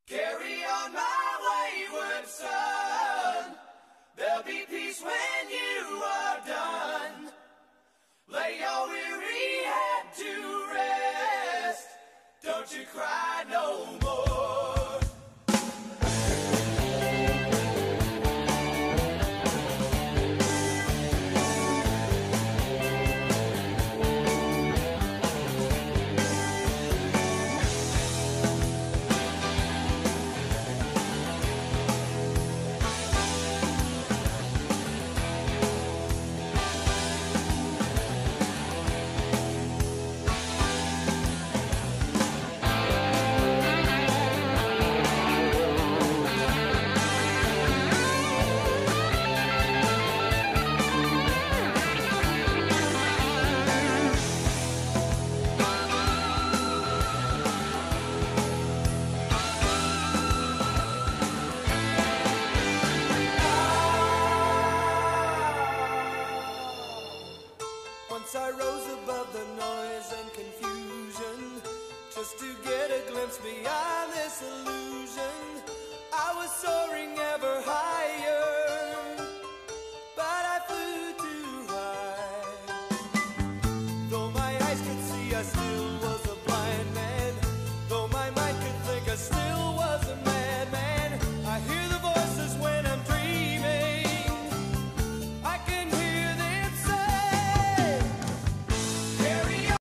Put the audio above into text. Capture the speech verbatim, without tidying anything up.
Carry on, my wayward son. There'll be peace when you are done. Lay your weary head to rest. Don't you cry no more. Once I rose above the noise and confusion, just to get a glimpse beyond this illusion. I was soaring ever higher.